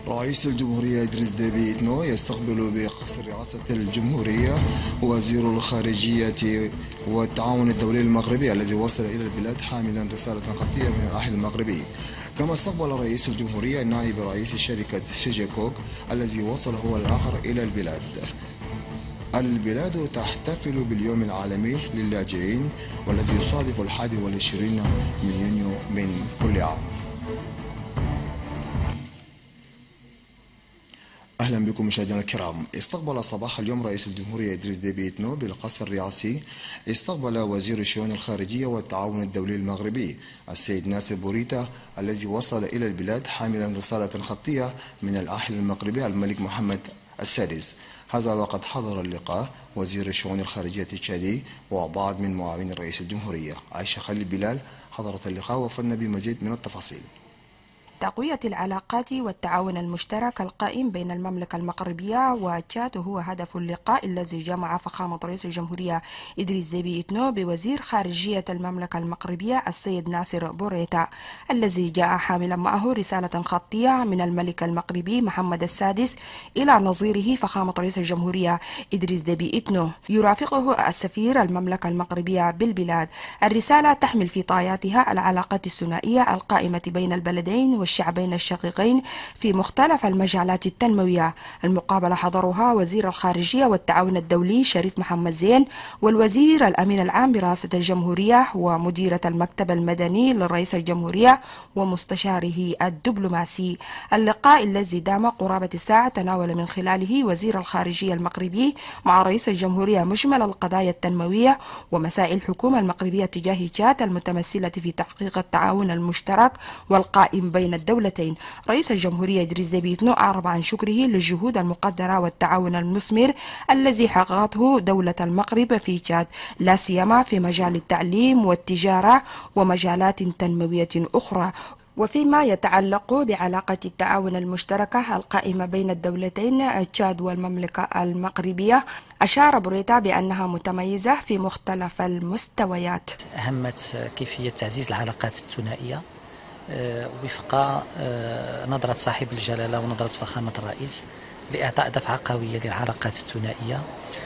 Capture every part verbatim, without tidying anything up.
رئيس الجمهورية إدريس ديبي إتنو يستقبل بقصر رئاسة الجمهورية وزير الخارجية والتعاون الدولي المغربي الذي وصل إلى البلاد حاملا رسالة خطية من الأهل المغربي. كما استقبل رئيس الجمهورية نائب رئيس شركة سيجيكوك الذي وصل هو الآخر إلى البلاد. البلاد تحتفل باليوم العالمي للاجئين والذي يصادف الحادي والعشرين من يونيو من كل عام. أهلا بكم مشاهدينا الكرام. استقبل صباح اليوم رئيس الجمهورية إدريس ديبي إتنو بالقصر الرئاسي استقبل وزير الشؤون الخارجية والتعاون الدولي المغربي السيد ناصر بوريتا الذي وصل إلى البلاد حاملا رسالة خطية من الأهل المغربي الملك محمد السادس. هذا وقد حضر اللقاء وزير الشؤون الخارجية التشادي وبعض من معاونين رئيس الجمهورية. عائشة خليل بلال حضرت اللقاء وفدنا بمزيد من التفاصيل. تقوية العلاقات والتعاون المشترك القائم بين المملكة المغربية وتشاد هو هدف اللقاء الذي جمع فخامة رئيس الجمهورية إدريس ديبي إتنو بوزير خارجية المملكة المغربية السيد ناصر بوريتا الذي جاء حاملا معه رسالة خطية من الملك المغربي محمد السادس إلى نظيره فخامة رئيس الجمهورية إدريس ديبي إتنو. يرافقه السفير المملكة المغربية بالبلاد. الرسالة تحمل في طياتها العلاقات الثنائية القائمة بين البلدين الشعبين الشقيقين في مختلف المجالات التنموية. المقابلة حضرها وزير الخارجية والتعاون الدولي شريف محمد زين والوزير الأمين العام برئاسة الجمهورية ومديرة المكتب المدني لرئيس الجمهورية ومستشاره الدبلوماسي. اللقاء الذي دام قرابة الساعة تناول من خلاله وزير الخارجية المغربي مع رئيس الجمهورية مجمل القضايا التنموية ومسائل الحكومة المغربية تجاه تشاد المتمثلة في تحقيق التعاون المشترك والقائم بين الدولتين. رئيس الجمهورية إدريس ديبي إتنو أعرب عن شكره للجهود المقدرة والتعاون المثمر الذي حققته دولة المغرب في تشاد لا سيما في مجال التعليم والتجارة ومجالات تنموية أخرى. وفيما يتعلق بعلاقة التعاون المشتركة القائمة بين الدولتين تشاد والمملكة المغربية، أشار بوريتا بأنها متميزة في مختلف المستويات. أهمت كيفية تعزيز العلاقات الثنائية وفق نظرة صاحب الجلالة ونظرة فخامة الرئيس لإعطاء دفعة قوية للعلاقات الثنائية.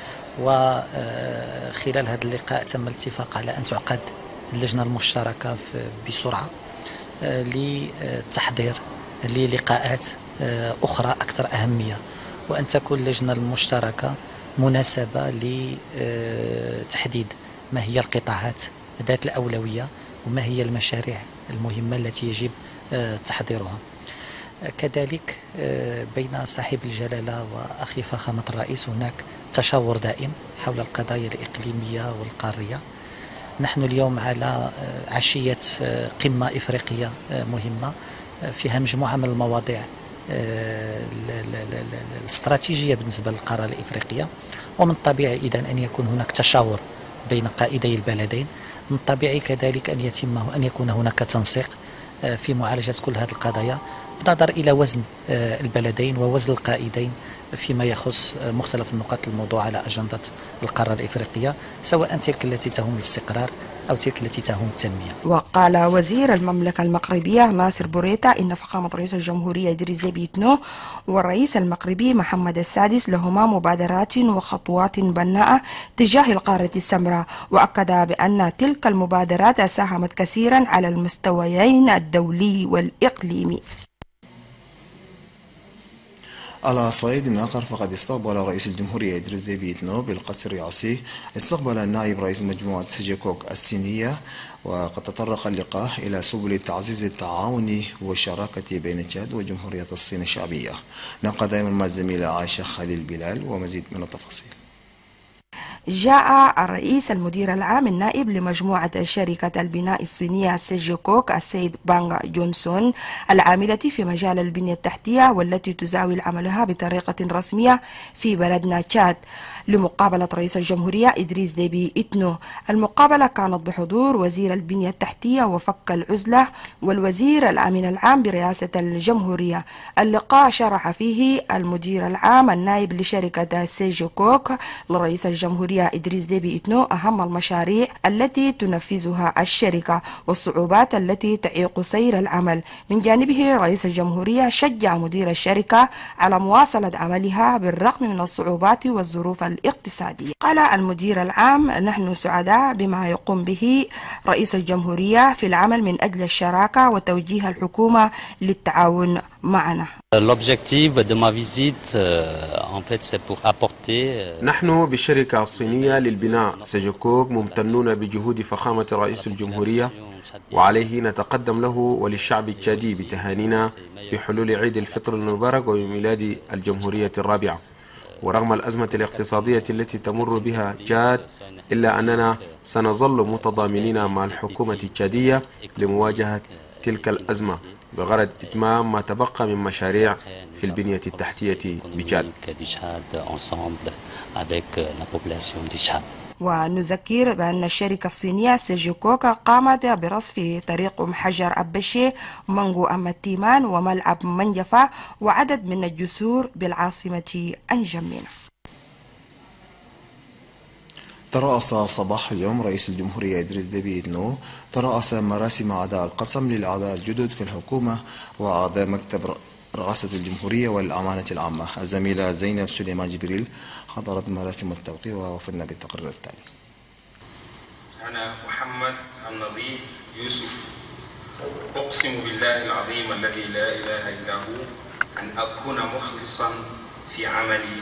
وخلال هذا اللقاء تم الاتفاق على أن تعقد اللجنة المشتركة بسرعة للتحضير للقاءات أخرى أكثر أهمية، وأن تكون اللجنة المشتركة مناسبة لتحديد ما هي القطاعات ذات الأولوية وما هي المشاريع المهمة التي يجب تحضيرها. كذلك بين صاحب الجلالة وأخي فخامة الرئيس هناك تشاور دائم حول القضايا الإقليمية والقارية. نحن اليوم على عشية قمة إفريقية مهمة فيها مجموعة من المواضيع الاستراتيجية بالنسبة للقارة الإفريقية، ومن الطبيعي إذن أن يكون هناك تشاور بين قائدي البلدين. من الطبيعي كذلك أن يتم أن يكون هناك تنسيق في معالجة كل هذه القضايا بنظر إلى وزن البلدين ووزن القائدين فيما يخص مختلف النقاط الموضوع على أجندة القارة الإفريقية، سواء تلك التي تهم الاستقرار أو تلك التي تهم التنمية. وقال وزير المملكة المغربية ناصر بوريتا إن فخامة رئيس الجمهورية إدريس ديبي إتنو والرئيس المغربي محمد السادس لهما مبادرات وخطوات بناءة تجاه القارة السمراء، وأكد بأن تلك المبادرات ساهمت كثيرا على المستويين الدولي والإقليمي. على صعيد آخر فقد استقبل رئيس الجمهورية إدريس ديبي إتنو بالقصر الرئاسي استقبل النائب رئيس مجموعة سيجيكوك الصينية، وقد تطرق اللقاء إلى سبل تعزيز التعاون والشراكة بين تشاد وجمهورية الصين الشعبية. نبقى دائما مع الزميلة عائشة خليل بلال ومزيد من التفاصيل. جاء الرئيس المدير العام النائب لمجموعة شركة البناء الصينية سيجيكوك السيد بانغ جونسون العاملة في مجال البنية التحتية والتي تزاول عملها بطريقة رسمية في بلدنا تشاد لمقابلة رئيس الجمهورية إدريس ديبي إتنو. المقابلة كانت بحضور وزير البنية التحتية وفك العزلة والوزير الأمين العام برئاسة الجمهورية. اللقاء شرح فيه المدير العام النائب لشركة سيجيكوك لرئيس الجمهورية الجمهورية إدريس ديبي إتنو أهم المشاريع التي تنفذها الشركة والصعوبات التي تعيق سير العمل. من جانبه رئيس الجمهورية شجع مدير الشركة على مواصلة عملها بالرغم من الصعوبات والظروف الاقتصادية. قال المدير العام: نحن سعداء بما يقوم به رئيس الجمهورية في العمل من أجل الشراكة وتوجيه الحكومة للتعاون معنا. نحن بالشركة الصينية للبناء سيجوكوك ممتنون بجهود فخامة رئيس الجمهورية، وعليه نتقدم له وللشعب التشادي بتهانينا بحلول عيد الفطر المبارك وبميلاد الجمهورية الرابعة. ورغم الأزمة الاقتصادية التي تمر بها تشاد، إلا أننا سنظل متضامنين مع الحكومة التشادية لمواجهة تلك الأزمة بغرض إتمام ما تبقى من مشاريع في البنية التحتية بتشاد. ونذكر بأن الشركة الصينية سيجوكوك قامت برصف طريق محجر أبشي مانغو أمتيمان وملعب منجفة وعدد من الجسور بالعاصمة أنجمين. ترأس صباح اليوم رئيس الجمهورية إدريس ديبي إتنو ترأس مراسم أعضاء القسم للأعضاء الجدد في الحكومة وأعضاء مكتب رئاسة الجمهورية والأمانة العامة. الزميلة زينب سليمان جبريل حضرت مراسم التوقيع ووفدنا بالتقرير التالي. أنا محمد النظيف يوسف أقسم بالله العظيم الذي لا إله إلا هو أن أكون مخلصا في عملي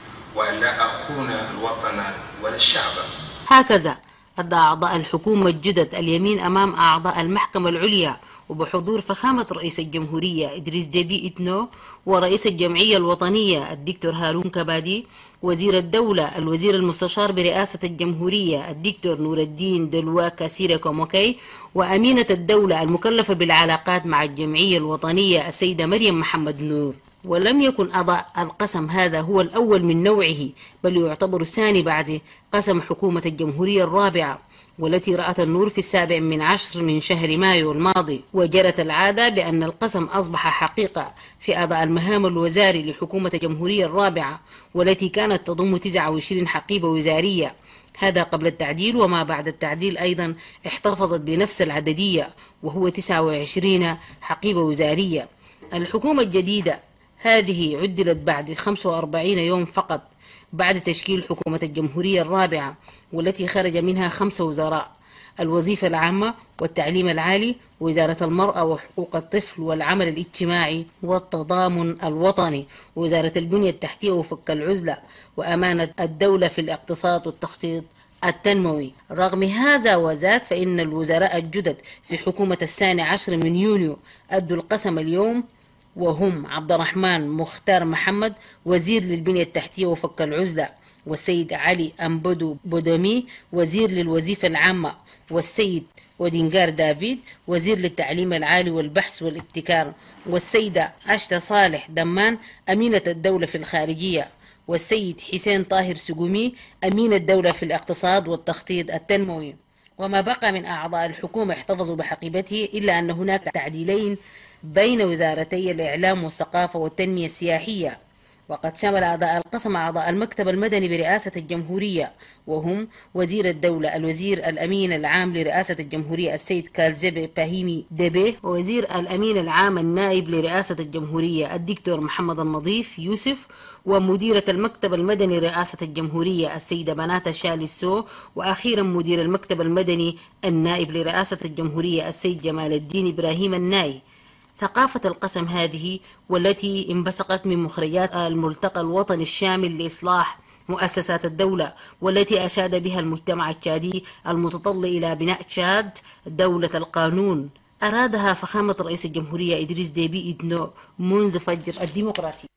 وأن لا أخون الوطن ولا الشعب. هكذا أدى أعضاء الحكومة الجدد اليمين أمام أعضاء المحكمة العليا وبحضور فخامة رئيس الجمهورية إدريس ديبي إتنو ورئيس الجمعية الوطنية الدكتور هارون كبادي، وزير الدولة الوزير المستشار برئاسة الجمهورية الدكتور نور الدين دلواكا سيريكو موكي، وأمينة الدولة المكلفة بالعلاقات مع الجمعية الوطنية السيدة مريم محمد نور. ولم يكن أعضاء القسم هذا هو الأول من نوعه، بل يعتبر الثاني بعد قسم حكومة الجمهورية الرابعة، والتي رأت النور في السابع من عشر من شهر مايو الماضي. وجرت العادة بأن القسم أصبح حقيقة في أداء المهام الوزاري لحكومة الجمهورية الرابعة، والتي كانت تضم تسعة وعشرين حقيبة وزارية، هذا قبل التعديل. وما بعد التعديل أيضا احتفظت بنفس العددية وهو تسعة وعشرين حقيبة وزارية. الحكومة الجديدة هذه عدلت بعد خمسة وأربعين يوم فقط بعد تشكيل حكومة الجمهورية الرابعة، والتي خرج منها خمسة وزراء: الوظيفة العامة والتعليم العالي، ووزارة المرأة وحقوق الطفل والعمل الاجتماعي والتضامن الوطني، ووزارة البنية التحتية وفك العزلة، وأمانة الدولة في الاقتصاد والتخطيط التنموي. رغم هذا وذاك فإن الوزراء الجدد في حكومة الثاني عشر من يونيو أدوا القسم اليوم، وهم عبد الرحمن مختار محمد وزير للبنية التحتية وفك العزلة، والسيد علي أمبدو بودومي وزير للوظيفة العامة، والسيد ودينجار دافيد وزير للتعليم العالي والبحث والابتكار، والسيدة عشتة صالح دمان أمينة الدولة في الخارجية، والسيد حسين طاهر سقومي أمين الدولة في الاقتصاد والتخطيط التنموي. وما بقى من أعضاء الحكومة احتفظوا بحقيبته، إلا أن هناك تعديلين بين وزارتي الإعلام والثقافة والتنمية السياحية. وقد شمل أعضاء القسم أعضاء المكتب المدني برئاسة الجمهورية، وهم وزير الدولة الوزير الأمين العام لرئاسة الجمهورية السيد كالزيبي باهيمي ديبي، ووزير الأمين العام النائب لرئاسة الجمهورية الدكتور محمد النظيف يوسف، ومديرة المكتب المدني رئاسة الجمهورية السيدة بنات شالسو، وأخيرا مدير المكتب المدني النائب لرئاسة الجمهورية السيد جمال الدين إبراهيم الناي. ثقافة القسم هذه والتي انبثقت من مخرجات الملتقى الوطني الشامل لإصلاح مؤسسات الدولة، والتي أشاد بها المجتمع التشادي المتطلع إلى بناء تشاد دولة القانون، أرادها فخامة رئيس الجمهورية إدريس ديبي إتنو منذ فجر الديمقراطية.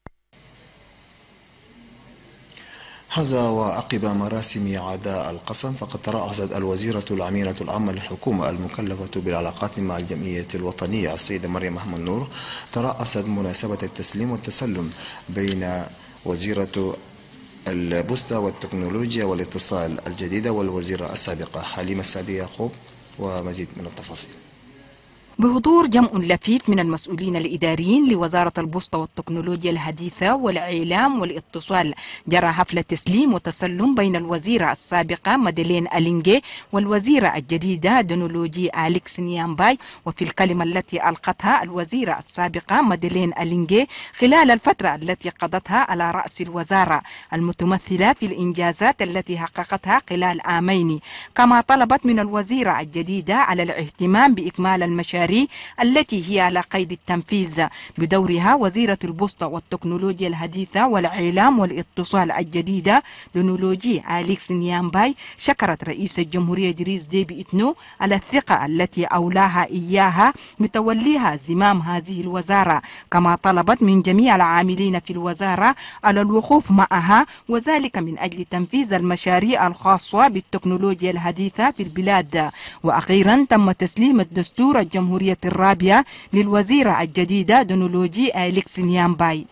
هذا وعقب مراسم أعضاء القسم فقد ترأست الوزيرة الأمينة العامة للحكومة المكلفة بالعلاقات مع الجمعية الوطنية السيدة مريم محمد نور ترأست مناسبة التسليم والتسلم بين وزيرة البوسطة والتكنولوجيا والاتصال الجديدة والوزيرة السابقة حليمة السعدية يعقوب، ومزيد من التفاصيل. بحضور جمع لفيف من المسؤولين الإداريين لوزارة البوسطة والتكنولوجيا الحديثة والإعلام والاتصال، جرى حفل تسليم وتسلم بين الوزيرة السابقة ماديلين ألينغي والوزيرة الجديدة دونولوجي أليكس نيامباي. وفي الكلمة التي ألقتها الوزيرة السابقة ماديلين ألينغي خلال الفترة التي قضتها على رأس الوزارة المتمثلة في الإنجازات التي حققتها خلال عامين، كما طلبت من الوزيرة الجديدة على الاهتمام بإكمال المشاريع التي هي على قيد التنفيذ. بدورها وزيرة البوسطة والتكنولوجيا الحديثة والإعلام والاتصال الجديدة دونولوجي أليكس نيامباي شكرت رئيس الجمهورية إدريس ديبي إتنو على الثقة التي أولاها إياها بتوليها زمام هذه الوزارة، كما طلبت من جميع العاملين في الوزارة على الوقوف معها، وذلك من أجل تنفيذ المشاريع الخاصة بالتكنولوجيا الحديثة في البلاد. وأخيرا تم تسليم الدستور الجمهورية الرابعة للوزيرة الجديدة دونولوجي أليكس نيامباي.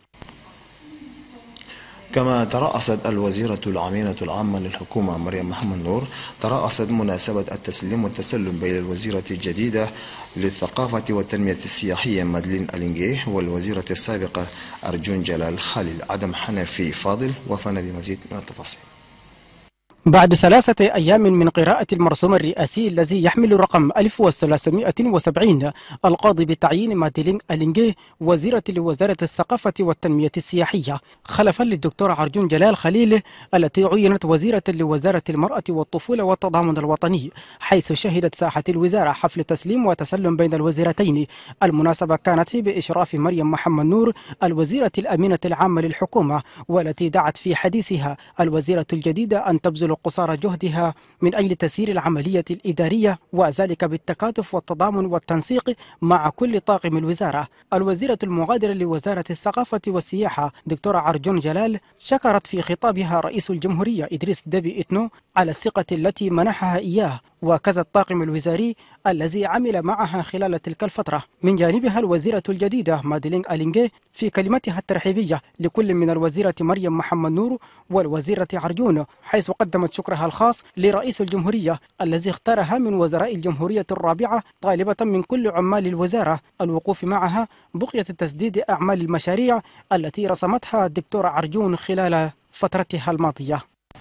كما ترأست الوزيرة الأمينة العامة للحكومة مريم محمد نور ترأست مناسبة التسليم والتسلم بين الوزيرة الجديدة للثقافة والتنمية السياحية مادلين ألينغي والوزيرة السابقة أرجون جلال خليل. عدم حنفي فاضل وفانا بمزيد من التفاصيل. بعد ثلاثة أيام من قراءة المرسوم الرئاسي الذي يحمل رقم ألف وثلاثمائة وسبعين القاضي بتعيين ماديلين ألينغي وزيرة لوزارة الثقافة والتنمية السياحية خلفا للدكتور أرجون جلال خليل التي عينت وزيرة لوزارة المرأة والطفولة والتضامن الوطني، حيث شهدت ساحة الوزارة حفل تسليم وتسلم بين الوزيرتين. المناسبة كانت بإشراف مريم محمد نور الوزيرة الأمينة العامة للحكومة، والتي دعت في حديثها الوزيرة الجديدة أن تبذل قصارى جهدها من أجل تسيير العملية الإدارية، وذلك بالتكاتف والتضامن والتنسيق مع كل طاقم الوزارة. الوزيرة المغادرة لوزارة الثقافة والسياحة دكتورة أرجون جلال شكرت في خطابها رئيس الجمهورية إدريس ديبي إتنو على الثقة التي منحها إياه، وكذا الطاقم الوزاري الذي عمل معها خلال تلك الفترة. من جانبها الوزيرة الجديدة ماديلين ألينغي في كلمتها الترحيبية لكل من الوزيرة مريم محمد نور والوزيرة أرجون، حيث قدمت شكرها الخاص لرئيس الجمهورية الذي اختارها من وزراء الجمهورية الرابعة، طالبة من كل عمال الوزارة الوقوف معها بقية تسديد أعمال المشاريع التي رسمتها الدكتورة أرجون خلال فترتها الماضية.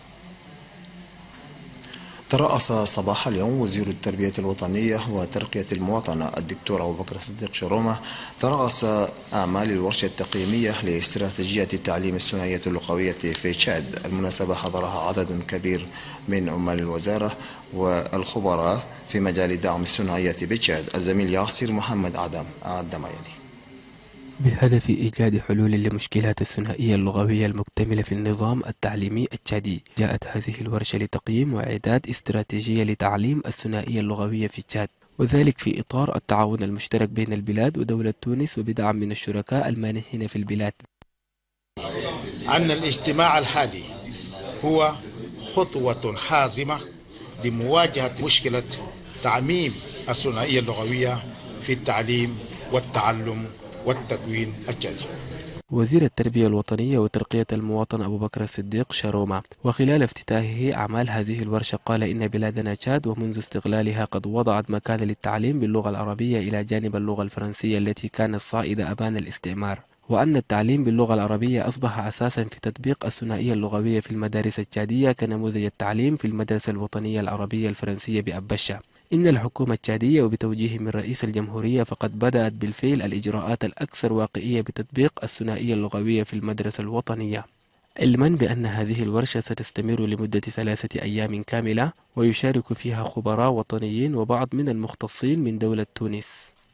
ترأس صباح اليوم وزير التربية الوطنية وترقية المواطنة الدكتور أبو بكر الصديق شرومة ترأس أعمال الورشة التقييمية لاستراتيجية التعليم الثنائية اللغوية في تشاد. المناسبة حضرها عدد كبير من عمال الوزارة والخبراء في مجال دعم الثنائية بتشاد. الزميل ياسر محمد آدم أعد ما يلي. بهدف إيجاد حلول لمشكلات الثنائية اللغوية المكتملة في النظام التعليمي التشادي، جاءت هذه الورشة لتقييم وإعداد استراتيجية لتعليم الثنائية اللغوية في تشاد، وذلك في إطار التعاون المشترك بين البلاد ودولة تونس وبدعم من الشركاء المانحين في البلاد. أن الاجتماع الحالي هو خطوة حازمة لمواجهة مشكلة تعميم الثنائية اللغوية في التعليم والتعلم والتدوين التشادي. وزير التربية الوطنية وترقية المواطن أبو بكر الصديق شرومة وخلال افتتاحه أعمال هذه الورشة قال إن بلادنا تشاد ومنذ استقلالها قد وضعت مكان للتعليم باللغة العربية إلى جانب اللغة الفرنسية التي كانت صائدة أبان الاستعمار، وأن التعليم باللغة العربية أصبح أساسا في تطبيق الثنائية اللغوية في المدارس التشادية كنموذج التعليم في المدرسة الوطنية العربية الفرنسية بأبشة. إن الحكومة التشادية وبتوجيه من رئيس الجمهورية فقد بدأت بالفعل الإجراءات الأكثر واقعية بتطبيق الثنائية اللغوية في المدرسة الوطنية، علما بأن هذه الورشة ستستمر لمدة ثلاثة أيام كاملة ويشارك فيها خبراء وطنيين وبعض من المختصين من دولة تونس.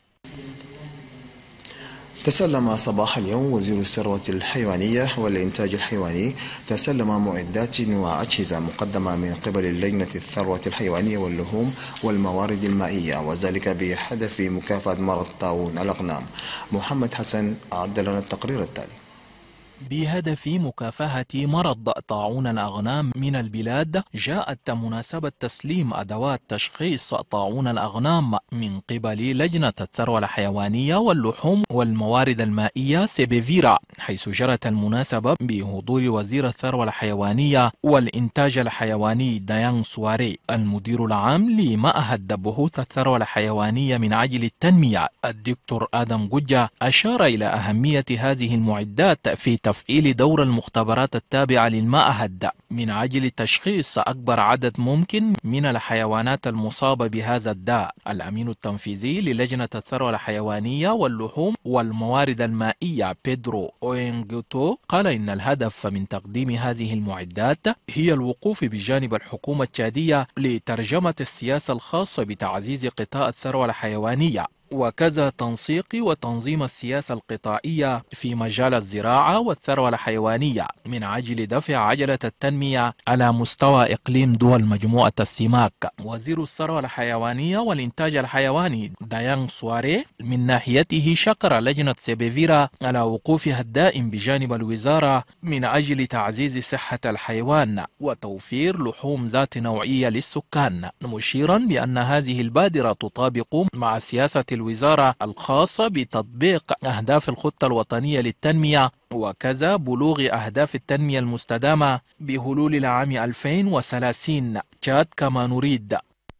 تسلم صباح اليوم وزير الثروة الحيوانية والإنتاج الحيواني تسلم معدات وأجهزة مقدمة من قبل اللجنة الثروة الحيوانية واللحوم والموارد المائية، وذلك بهدف مكافحة مرض طاعون الأغنام. محمد حسن أعد لنا التقرير التالي. بهدف مكافحة مرض طاعون الأغنام من البلاد، جاءت مناسبة تسليم أدوات تشخيص طاعون الأغنام من قبل لجنة الثروة الحيوانية واللحوم والموارد المائية سيبيفيرا، حيث جرت المناسبة بحضور وزير الثروة الحيوانية والإنتاج الحيواني ديان سواري، المدير العام لمعهد بحوث الثروة الحيوانية من أجل التنمية الدكتور آدم جوجا، أشار إلى أهمية هذه المعدات في تفعيل دور المختبرات التابعة للمعهد من أجل تشخيص أكبر عدد ممكن من الحيوانات المصابة بهذا الداء. الأمين التنفيذي للجنة الثروة الحيوانية واللحوم والموارد المائية بيدرو أوينغوتو قال إن الهدف من تقديم هذه المعدات هي الوقوف بجانب الحكومة التشادية لترجمة السياسة الخاصة بتعزيز قطاع الثروة الحيوانية، وكذا تنسيق وتنظيم السياسة القطاعية في مجال الزراعة والثروة الحيوانية من أجل دفع عجلة التنمية على مستوى إقليم دول مجموعة السيماك. وزير الثروة الحيوانية والإنتاج الحيواني ديان سواري من ناحيته شكر لجنة سيبيفيرا على وقوفها الدائم بجانب الوزارة من أجل تعزيز صحة الحيوان وتوفير لحوم ذات نوعية للسكان، مشيرا بأن هذه البادرة تطابق مع سياسة الوزارة الخاصة بتطبيق أهداف الخطة الوطنية للتنمية وكذا بلوغ أهداف التنمية المستدامة بحلول العام ألفين وثلاثين تشاد كما نريد.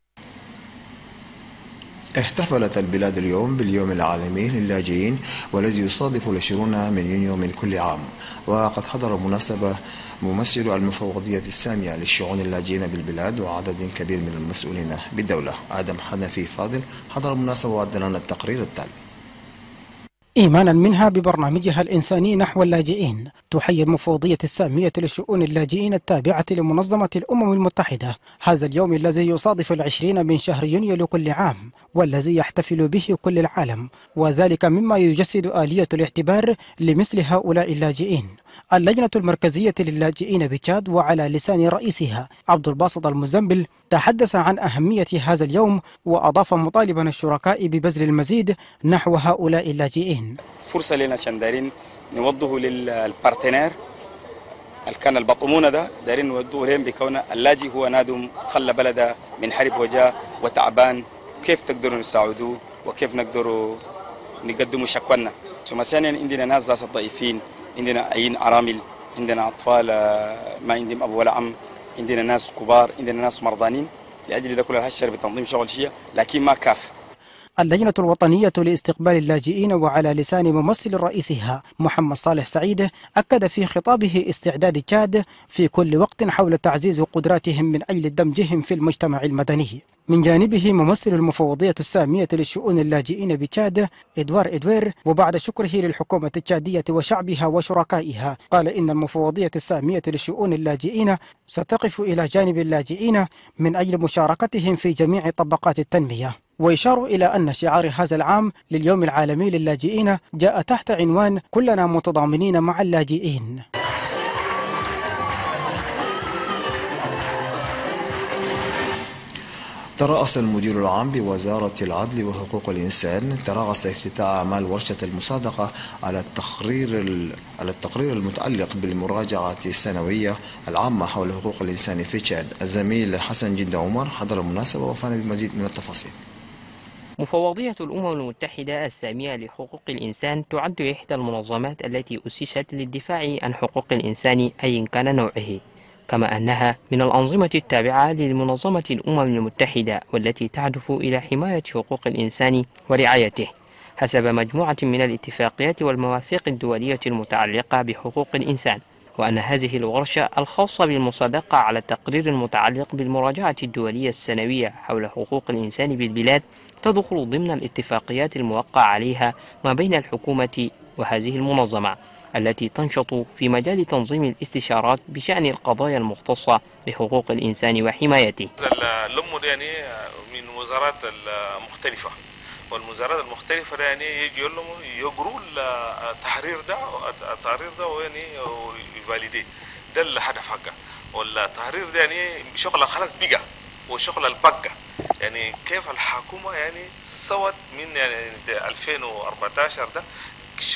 احتفلت البلاد اليوم باليوم العالمي للاجئين والذي يصادف العشرون من يونيو من كل عام، وقد حضر المناسبة ممثل المفوضية السامية للشؤون اللاجئين بالبلاد وعدد كبير من المسؤولين بالدولة. آدم حنفي فاضل حضر المناسبة وأدى لنا التقرير التالي. إيمانا منها ببرنامجها الإنساني نحو اللاجئين، تحيي المفوضية السامية للشؤون اللاجئين التابعة لمنظمة الأمم المتحدة هذا اليوم الذي يصادف العشرين من شهر يونيو لكل عام، والذي يحتفل به كل العالم، وذلك مما يجسد آلية الاعتبار لمثل هؤلاء اللاجئين. اللجنة المركزية للاجئين بتشاد وعلى لسان رئيسها عبد الباسط المزنبل تحدث عن أهمية هذا اليوم، وأضاف مطالبا الشركاء ببذل المزيد نحو هؤلاء اللاجئين. فرصة لنا عشان دارين نوضه للبارتنير الكان البطمونة ده، دارين نوضه لهم بكون اللاجئ هو نادم خلى بلده من حرب وجاء وتعبان، كيف تقدروا نساعدوه وكيف نقدروا نقدموا شكوانا. ثم ثانيا عندنا ناس ذات الضعيفين، عندنا عين عرامل، عندنا أطفال ما عندهم أب ولا أم، عندنا ناس كبار، عندنا ناس مرضانين، لأجل ده كل هالشر بتنظيم شغل شيء لكن ما كاف. اللجنة الوطنية لاستقبال اللاجئين وعلى لسان ممثل رئيسها محمد صالح سعيد أكد في خطابه استعداد تشاد في كل وقت حول تعزيز قدراتهم من أجل دمجهم في المجتمع المدني. من جانبه ممثل المفوضية السامية للشؤون اللاجئين بتشاد إدوار إدوير، وبعد شكره للحكومة التشادية وشعبها وشركائها، قال إن المفوضية السامية للشؤون اللاجئين ستقف إلى جانب اللاجئين من أجل مشاركتهم في جميع طبقات التنمية. ويشار إلى أن شعار هذا العام لليوم العالمي للاجئين جاء تحت عنوان كلنا متضامنين مع اللاجئين. ترأس المدير العام بوزارة العدل وحقوق الإنسان ترأس افتتاح أعمال ورشة المصادقة على التقرير على التقرير المتعلق بالمراجعة السنوية العامة حول حقوق الإنسان في تشاد. الزميل حسن جند عمر حضر المناسبة وفانا بمزيد من التفاصيل. مفوضية الأمم المتحدة السامية لحقوق الإنسان تعد إحدى المنظمات التي أسست للدفاع عن حقوق الإنسان أيا كان نوعه، كما أنها من الأنظمة التابعة لمنظمة الأمم المتحدة والتي تهدف إلى حماية حقوق الإنسان ورعايته حسب مجموعة من الاتفاقيات والمواثيق الدولية المتعلقة بحقوق الإنسان، وأن هذه الورشة الخاصة بالمصادقة على التقرير المتعلق بالمراجعة الدولية السنوية حول حقوق الإنسان بالبلاد تدخل ضمن الاتفاقيات الموقع عليها ما بين الحكومة وهذه المنظمة التي تنشط في مجال تنظيم الاستشارات بشأن القضايا المختصة بحقوق الإنسان وحمايته. اللمو يعني من وزارات المختلفة، والوزارات المختلفة يعني يجي لهم يقروا التحرير ده التحرير ده ويعني يفاليدي ده الهدف حقه، والتحرير ده يعني شغل خلاص بقى وشغل البقى، يعني كيف الحكومة يعني سوت من يعني ألفين وأربعة عشر ده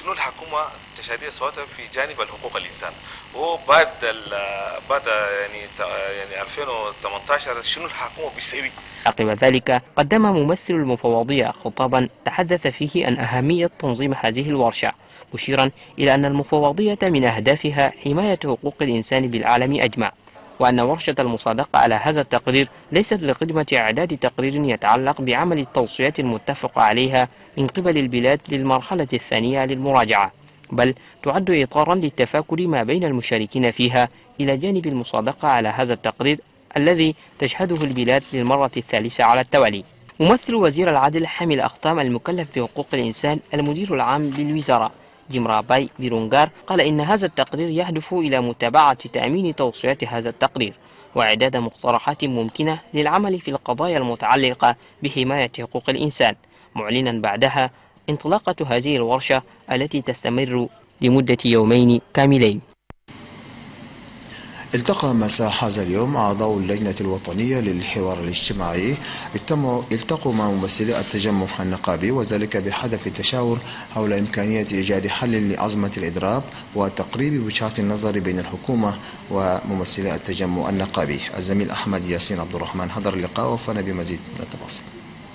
شنو الحكومه التشاديه صوتها في جانب الحقوق الانسان، وبعد بعد يعني يعني ألفين وثمانية عشر شنو الحكومه بتسوي. عقب ذلك قدم ممثل المفوضية خطابا تحدث فيه عن أهمية تنظيم هذه الورشة، مشيرا إلى أن المفوضية من أهدافها حماية حقوق الإنسان بالعالم أجمع، وأن ورشة المصادقة على هذا التقرير ليست لخدمة إعداد تقرير يتعلق بعمل التوصيات المتفق عليها من قبل البلاد للمرحلة الثانية للمراجعة، بل تعد إطارا للتفاكر ما بين المشاركين فيها إلى جانب المصادقة على هذا التقرير الذي تشهده البلاد للمرة الثالثة على التوالي. ممثل وزير العدل حامل أختام المكلف بحقوق الإنسان المدير العام للوزارة جيمراباي بيرونغار قال إن هذا التقرير يهدف إلى متابعة تأمين توصيات هذا التقرير وإعداد مقترحات ممكنة للعمل في القضايا المتعلقة بحماية حقوق الإنسان، معلنا بعدها انطلاقة هذه الورشة التي تستمر لمدة يومين كاملين. التقى مساء هذا اليوم أعضاء اللجنة الوطنية للحوار الاجتماعي التقوا مع ممثلي التجمع النقابي، وذلك بهدف التشاور حول إمكانية إيجاد حل لأزمة الإضراب وتقريب وجهات النظر بين الحكومة وممثلي التجمع النقابي. الزميل أحمد ياسين عبد الرحمن حضر اللقاء وفانا بمزيد من التفاصيل.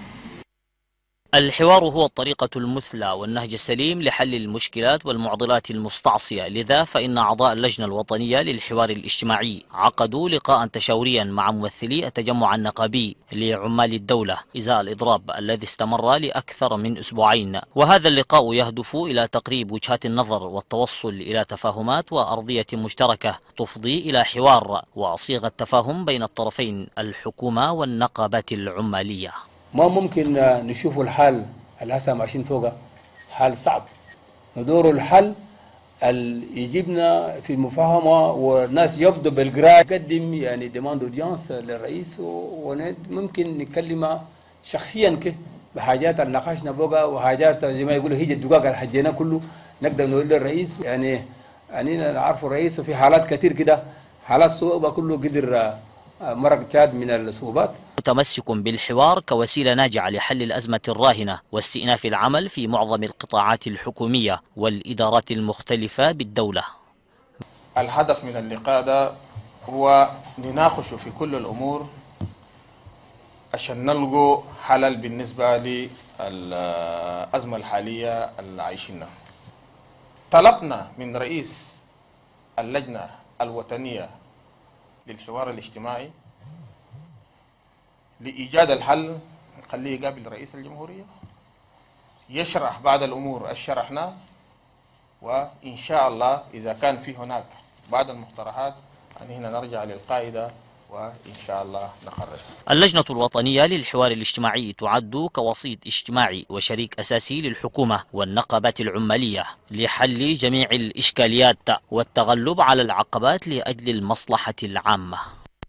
الحوار هو الطريقة المثلى والنهج السليم لحل المشكلات والمعضلات المستعصية، لذا فإن أعضاء اللجنة الوطنية للحوار الاجتماعي عقدوا لقاء تشاوريا مع ممثلي التجمع النقابي لعمال الدولة إزاء الإضراب الذي استمر لأكثر من أسبوعين، وهذا اللقاء يهدف إلى تقريب وجهات النظر والتوصل إلى تفاهمات وأرضية مشتركة تفضي إلى حوار وصيغة تفاهم بين الطرفين الحكومة والنقابات العمالية. ما ممكن نشوف الحال اللي هسه ماشيين فوقه حال صعب، ندور الحل اللي يجيبنا في المفاهمه والناس يبدو بالقراءه يقدم يعني ديماند اودينس للرئيس، وممكن نتكلم شخصيا كده بحاجات اللي ناقشنا فوقها وحاجات زي ما يقولوا هي الدقاق اللي حجينا كله نقدر نقول للرئيس يعني يعني نعرف الرئيس في حالات كثير كده حالات صعوبه كله قدر مرق تشاد من الصعوبات. متمسك بالحوار كوسيلة ناجعة لحل الأزمة الراهنة واستئناف العمل في معظم القطاعات الحكومية والإدارات المختلفة بالدولة. الهدف من اللقاء ده هو نناقش في كل الأمور عشان نلقوا حلل بالنسبة للأزمة الحالية اللي عايشينها. طلبنا من رئيس اللجنة الوطنية للحوار الاجتماعي لإيجاد الحل، خليه يقابل رئيس الجمهورية يشرح بعض الأمور الشرحنا، وإن شاء الله إذا كان في هناك بعض المقترحات أن هنا نرجع للقاعدة وإن شاء الله نقرر. اللجنة الوطنية للحوار الاجتماعي تعد كوسيط اجتماعي وشريك أساسي للحكومة والنقابات العمالية لحل جميع الإشكاليات والتغلب على العقبات لأجل المصلحة العامة.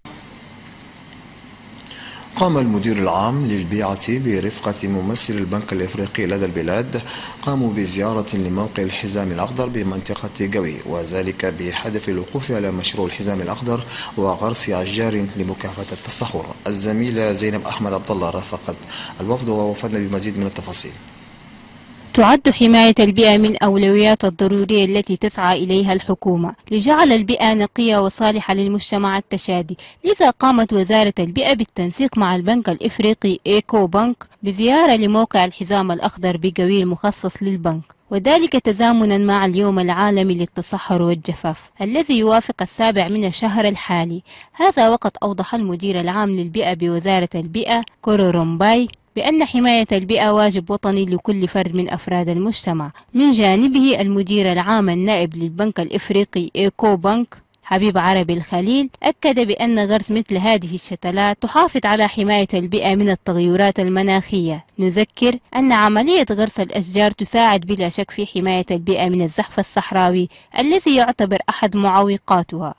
قام المدير العام للبيعة برفقة ممثل البنك الإفريقي لدى البلاد قاموا بزيارة لموقع الحزام الأخضر بمنطقة قوي، وذلك بهدف الوقوف على مشروع الحزام الأخضر وغرس أشجار لمكافحة التصحر. الزميلة زينب أحمد عبد الله رافقت الوفد ووفدنا بمزيد من التفاصيل. تعد حماية البيئة من أولويات الضرورية التي تسعى إليها الحكومة لجعل البيئة نقية وصالحة للمجتمع التشادي، لذا قامت وزارة البيئة بالتنسيق مع البنك الإفريقي إيكو بنك بزيارة لموقع الحزام الأخضر بقوي المخصص للبنك، وذلك تزامنا مع اليوم العالمي للتصحر والجفاف الذي يوافق السابع من الشهر الحالي. هذا وقد أوضح المدير العام للبيئة بوزارة البيئة كورورومباي بأن حماية البيئة واجب وطني لكل فرد من أفراد المجتمع. من جانبه المدير العام النائب للبنك الإفريقي إيكو بنك حبيب عربي الخليل أكد بأن غرس مثل هذه الشتلات تحافظ على حماية البيئة من التغيرات المناخية. نذكر أن عملية غرس الأشجار تساعد بلا شك في حماية البيئة من الزحف الصحراوي الذي يعتبر أحد معوقاتها.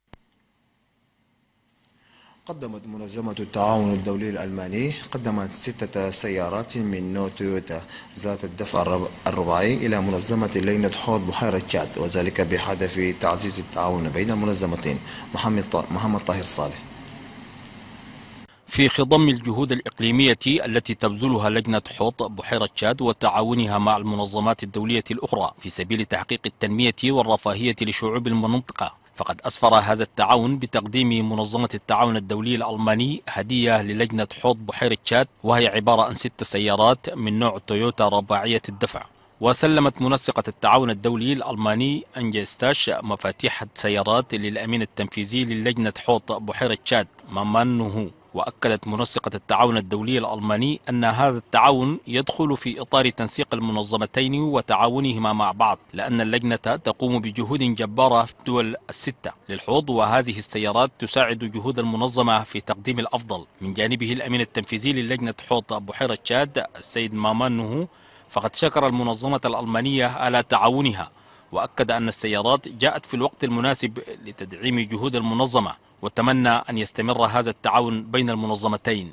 قدمت منظمة التعاون الدولي الألماني قدمت ستة سيارات من نوع تويوتا ذات الدفع الرباعي إلى منظمة لجنة حوض بحيرة تشاد، وذلك بهدف تعزيز التعاون بين المنظمتين. محمد محمد طاهر صالح. في خضم الجهود الإقليمية التي تبذلها لجنة حوض بحيرة تشاد وتعاونها مع المنظمات الدولية الأخرى في سبيل تحقيق التنمية والرفاهية لشعوب المنطقة، فقد أسفر هذا التعاون بتقديم منظمة التعاون الدولي الألماني هدية للجنة حوض بحيرة تشاد، وهي عبارة عن ست سيارات من نوع تويوتا رباعية الدفع. وسلمت منسقة التعاون الدولي الألماني أنجستاش مفاتيح السيارات للأمين التنفيذي للجنة حوض بحيرة تشاد مامان نوهو. وأكدت منسقة التعاون الدولي الألماني أن هذا التعاون يدخل في إطار تنسيق المنظمتين وتعاونهما مع بعض، لأن اللجنة تقوم بجهود جبارة في الدول الستة للحوض، وهذه السيارات تساعد جهود المنظمة في تقديم الأفضل. من جانبه الأمين التنفيذي للجنة حوض بحيرة تشاد السيد مامان نوهو فقد شكر المنظمة الألمانية على تعاونها، وأكد أن السيارات جاءت في الوقت المناسب لتدعيم جهود المنظمة، وتمنى أن يستمر هذا التعاون بين المنظمتين.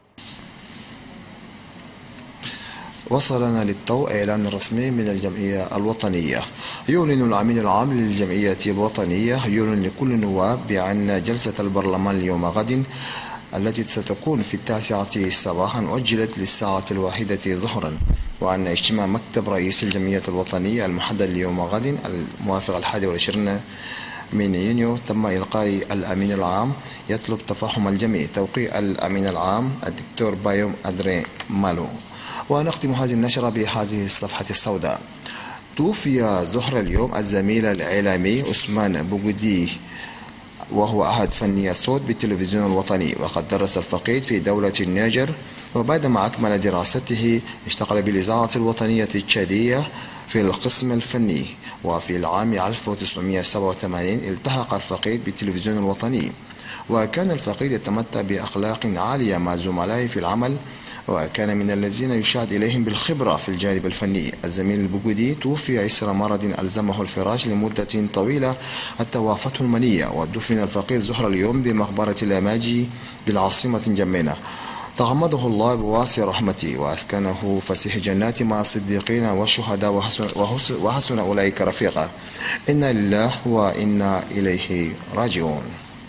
وصلنا للتو إعلان رسمي من الجمعية الوطنية. يعلن الأمين العام للجمعية الوطنية يعلن لكل النواب بأن جلسة البرلمان اليوم غد التي ستكون في التاسعة صباحا أجلت للساعة الواحدة ظهرا، وأن اجتماع مكتب رئيس الجمعية الوطنية المحدد اليوم غد الموافق الحادي والعشرين من يونيو تم إلقاء الأمين العام يطلب تفاهم الجميع. توقيع الأمين العام الدكتور بايوم أدري مالو. ونختم هذه النشرة بهذه الصفحة السوداء. توفي ظهر اليوم الزميل الإعلامي عثمان بوغدي، وهو أحد فني الصوت بالتلفزيون الوطني، وقد درس الفقيد في دولة النيجر، وبعدما أكمل دراسته اشتغل بالإذاعة الوطنية التشادية في القسم الفني. وفي العام ألف وتسعمائة وسبعة وثمانين التحق الفقيد بالتلفزيون الوطني، وكان الفقيد يتمتع بأخلاق عالية مع زملائه في العمل، وكان من الذين يشاد إليهم بالخبرة في الجانب الفني. الزميل البوغدي توفي عسر مرض ألزمه الفراش لمدة طويلة حتى وافته المنية، ودفن الفقيد ظهر اليوم بمقبرة الأماجي بالعاصمة جمينة. تغمده الله بواسع رحمته وأسكنه فسيح جنات مع الصديقين والشهداء وحسن, وحسن أولئك رفيقا. إنا لله وإنا إليه راجعون.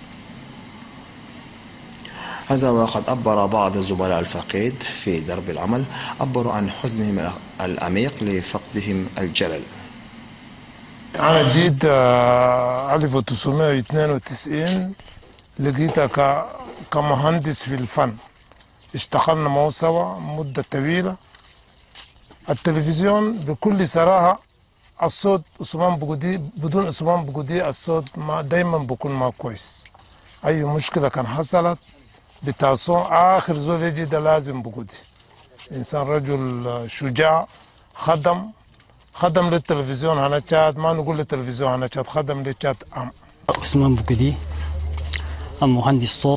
هذا وقد عبر بعض زملاء الفقيد في درب العمل عبروا عن حزنهم العميق لفقدهم الجلل. أنا جيت ألف وتسعمائة واثنين وتسعين، لقيتها كمهندس في الفن، اشتغلنا معه سوا مدة طويلة. التلفزيون بكل صراحة الصوت عثمان بوغدي بدون عثمان بوغدي الصوت ما دايما بكون ما كويس. أي مشكلة كان حصلت بتاصون آخر زول يجي ده لازم بوغدي. إنسان رجل شجاع، خدم خدم للتلفزيون هنا تشاد، ما نقول للتلفزيون هنا تشاد، خدم للتشاد أم. عثمان بوغدي المهندس صوت،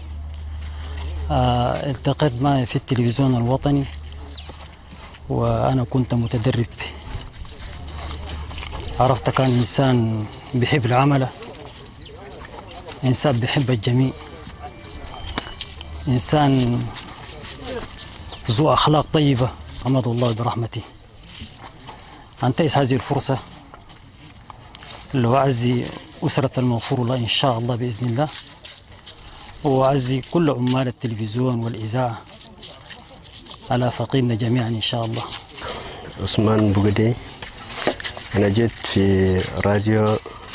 التقيت معي في التلفزيون الوطني وأنا كنت متدرب. عرفت كان إنسان بيحب العمل، إنسان بيحب الجميع، إنسان ذو أخلاق طيبة، حمد الله برحمته. أنتهز هذه الفرصة لأعزي أسرة المغفور الله إن شاء الله بإذن الله، وأعزي كل عمال التلفزيون والإذاعة على فقيدنا جميعا إن شاء الله. عثمان بوغدي، أنا جيت في راديو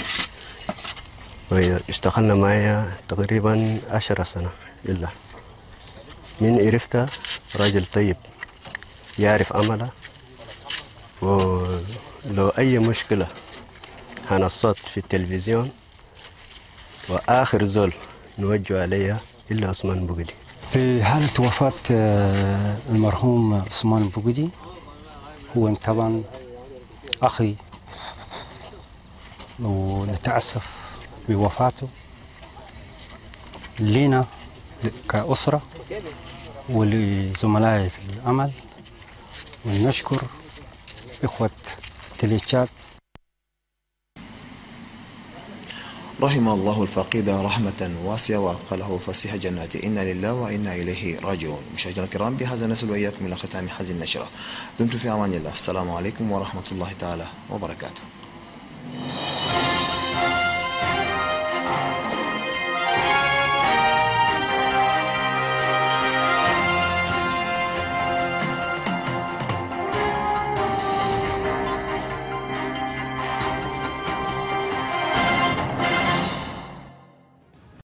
واشتغلنا معي تقريبا عشر سنة إلا. من عرفته راجل طيب يعرف عمله، ولو أي مشكلة عن الصوت في التلفزيون وآخر زول نوجه عليها إلا عثمان بوغدي. في حالة وفاة المرحوم عثمان بوغدي، هو طبعا أخي، ونتأسف بوفاته لنا كأسرة ولزملائي في العمل، ونشكر إخوة التليشات. رحم الله الفقيد رحمة واسعة وأدخله فسيح جنات. إنا لله وإنا إليه راجعون. مشاهدينا الكرام، بهذا نصل وإياكم إلى ختام هذه النشرة. دمتم في أمان الله. السلام عليكم ورحمة الله تعالى وبركاته.